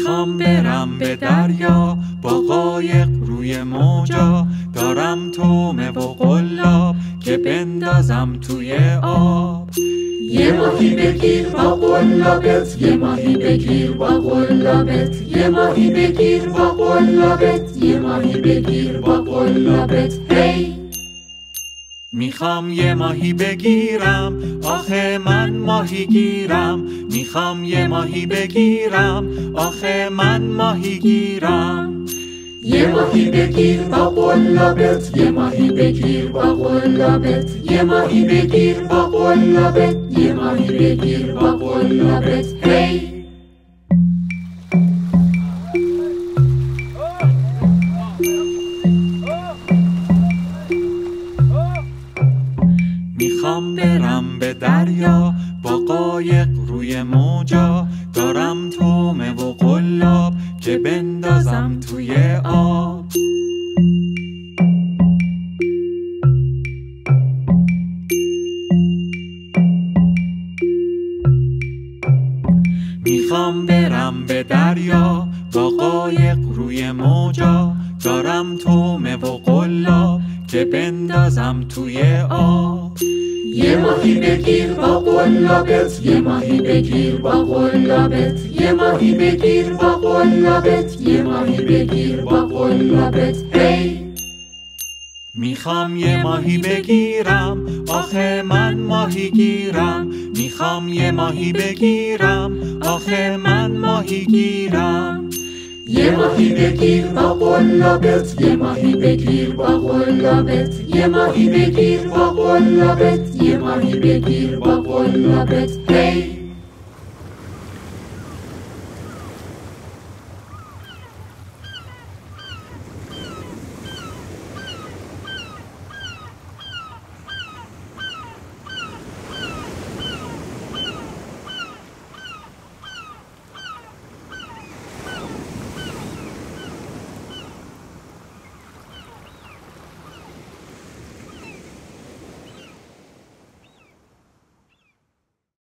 میخوام برم به دریا با قایق روی موجا، دارم تومه و قلاب که بندازم توی آب. یه ماهی بگیر با قلابت، یه ماهی بگیر با قلابت، یه ماهی بگیر با قلابت، یه ماهی بگیر با قلابت. هی میخوام یه ماهی بگیرم، آخه من ماهی گیرم. میخوام یه ماهی بگیرم، آخه من ماهی گیرم. یه ماهی بگیر با قلابت، یه ماهی بگیر با قلابت، یه ماهی بگیر با قلابت، یه ماهی بگیر با قلابت. هی میخوام برم به دریا با قایق روی موجا، دارم تومه و قلاب که بندازم توی آب. میخوام برم به دریا با قایق روی موجا، دارم تومه و قلاب که بندازم توی آب. یه ماهی بگیر با قلابت، یه ماهی بگیر با قلابت، یه ماهی بگیر با قلابت، یه ماهی بگیر با قلابت. هی میخوام یه ماهی بگیرم، آخه من ماهی گیرم. میخوام یه ماهی بگیرم، آخه من ماهی گیرم. یه ماهی بگیر با قلابت، یه ماهی بگیر با قلابت، یه ماهی بگیر با قلابت، یه ماهی بگیر با قلابت. هی